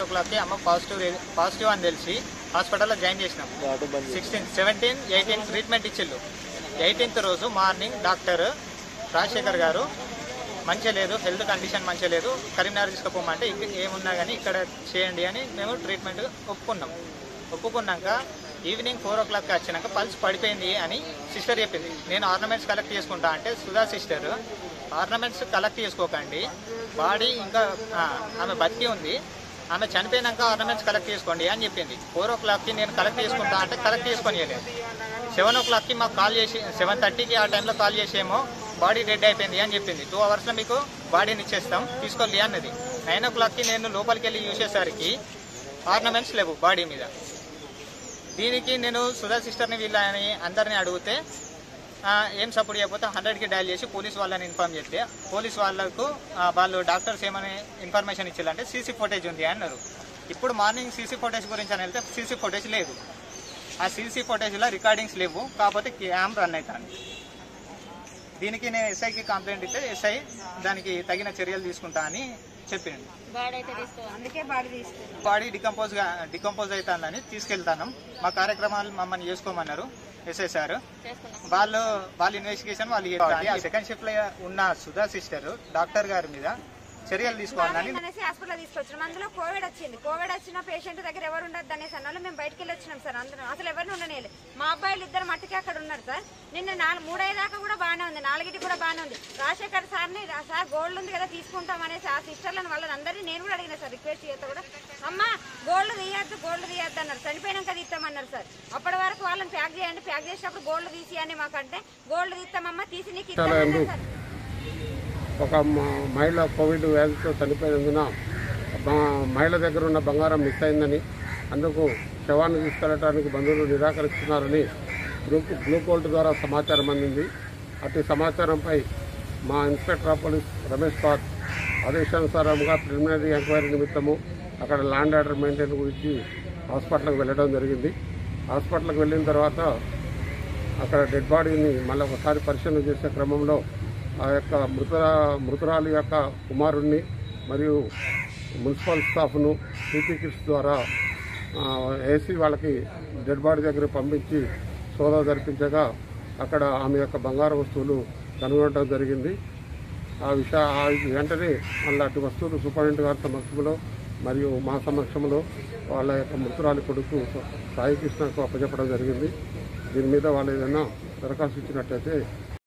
o'clockకి అమ్మ పాజిటివ్ అని తెలిసి హాస్పిటల్లో జాయిన్ చేసినాం. 16, 17, 18 ట్రీట్మెంట్ ఇచ్చిళ్ళు. 18th రోజు మార్నింగ్ డాక్టర్ రాజశేఖర్ గారు మంచిగా లేదు, హెల్త్ కండిషన్ మంచిగా లేదు, కరీంనగర్ తీసుకుపోమంటే ఏమున్నా కానీ ఇక్కడ చేయండి అని మేము ట్రీట్మెంట్ ఒప్పుకున్నాక ఈవినింగ్ 4 o'clockకి వచ్చినాక పల్స్ పడిపోయింది అని సిస్టర్ చెప్పింది. నేను ఆర్నమెంట్స్ కలెక్ట్ చేసుకుంటా అంటే సుధా సిస్టర్ ఆర్నమెంట్స్ కలెక్ట్ చేసుకోకండి, బాడీ ఇంకా ఆమె బతికి ఉంది, ఆమె చనిపోయినాక ఆర్నమెంట్స్ కలెక్ట్ చేసుకోండి అని చెప్పింది. 4 o'clockకి నేను కలెక్ట్ చేసుకుంటా అంటే కలెక్ట్ చేసుకొని వెళ్ళలేదు. 7 o'clockకి మాకు కాల్ చేసి 7:30కి ఆ టైంలో కాల్ చేసేమో బాడీ డెడ్ అయిపోయింది అని చెప్పింది. 2 hours మీకు బాడీని ఇచ్చేస్తాం తీసుకోవాలి అన్నది. 9 o'clockకి నేను లోపలికి వెళ్ళి చూసేసరికి ఆర్నమెంట్స్ లేవు బాడీ మీద. దీనికి నేను సుధా సిస్టర్ని వీళ్ళని అందరినీ అడిగితే ఏం సపోర్ట్ చేయకపోతే 100కి డయల్ చేసి పోలీస్ వాళ్ళని ఇన్ఫార్మ్ చేస్తే పోలీస్ వాళ్ళకు వాళ్ళు డాక్టర్స్ ఏమని ఇన్ఫర్మేషన్ ఇచ్చారంటే సీసీ ఫుటేజ్ ఉంది అన్నారు. ఇప్పుడు మార్నింగ్ సీసీ ఫుటేజ్ గురించి అని వెళ్తే సీసీ ఫుటేజ్ లేదు. ఆ సీసీ ఫుటేజ్లో రికార్డింగ్స్ లేవు, కాకపోతే క్యామ్ రన్ అవుతాను. దీనికి నేను ఎస్ఐకి కంప్లైంట్ ఇస్తే ఎస్ఐ దానికి తగిన చర్యలు తీసుకుంటా అని చెప్పిండు. బాడీ డికంపోజ్ అవుతుందని తీసుకెళ్తాను. మా కార్యక్రమాలు మమ్మల్ని చేసుకోమన్నారు ఎస్ఐ సార్. వాళ్ళ ఇన్వెస్టిగేషన్ వాళ్ళు చేయాలి. ఆ సెకండ్ షిఫ్ట్ లో ఉన్న సుధా సిస్టర్ డాక్టర్ గారి మీద చర్యలు తీసుకోవాలని హాస్పిటల్ తీసుకొచ్చినాం. అందులో కోవిడ్ వచ్చిన పేషెంట్ దగ్గర ఎవరు ఉండదు అనేసి అన్న మేము బయటకు వెళ్ళి వచ్చినాం సార్. అందరం అసలు ఎవరిని ఉండనేది. మా అబ్బాయిలు 2 మట్టికి అక్కడ ఉన్నారు సార్. నిన్న 3 దాకా కూడా బాగానే ఉంది, 4కి కూడా బాగానే ఉంది. రాజశేఖర్ సార్ని సార్ గోల్డ్ ఉంది కదా తీసుకుంటాం అనేసి ఆ సిస్టర్లను వాళ్ళని అందరినీ నేను కూడా అడిగిన సార్. రిక్వెస్ట్ చేస్తే కూడా అమ్మ గోల్డ్ తీయద్దు అన్నారు. చనిపోయినాక తీస్తామన్నారు సార్. అప్పటి వరకు వాళ్ళని ప్యాక్ చేయండి, ప్యాక్ చేసినప్పుడు గోల్డ్ తీసి అని మాకంటే గోల్డ్ తీస్తామమ్మా తీసి నీకు ఇస్తామన్నారు సార్. ఒక మహిళ కోవిడ్ వ్యాధితో చనిపోయినందున మహిళ దగ్గర ఉన్న బంగారం మిస్ అయిందని, అందుకు శవాన్ని తీసుకెళ్లడానికి బంధువులు నిరాకరిస్తున్నారని బ్లూ కోల్ట్ ద్వారా సమాచారం అందింది. అటు సమాచారంపై మా ఇన్స్పెక్టర్ ఆఫ్ పోలీస్ రమేష్ పాత్ ఆదేశానుసారంగా ప్రిలిమినరీ ఎంక్వైరీ నిమిత్తము అక్కడ ల్యాండ్ ఆర్డర్ మెయింటైన్ గురించి హాస్పిటల్కి వెళ్ళడం జరిగింది. హాస్పిటల్కి వెళ్ళిన తర్వాత అక్కడ డెడ్ బాడీని మళ్ళీ ఒకసారి పరిశీలన చేసే క్రమంలో ఆ యొక్క మృతురాలి యొక్క కుమారుణ్ణి మరియు మున్సిపల్ స్టాఫ్ను సిపి కిట్స్ ద్వారా ఏసీ వాళ్ళకి డెడ్ బాడీ దగ్గర పంపించి సోదా జరిపించగా అక్కడ ఆమె యొక్క బంగారు వస్తువులు కనుగొనడం జరిగింది. వెంటనే మళ్ళీ అటు వస్తువులు సూపరింటెండెంట్ గారి సమక్షంలో మరియు మా సమక్షంలో వాళ్ళ యొక్క మృతురాలి కొడుకు సాయి కృష్ణకు అప్పచెప్పడం జరిగింది. దీని మీద వాళ్ళు ఏదైనా దరఖాస్తు ఇచ్చినట్టయితే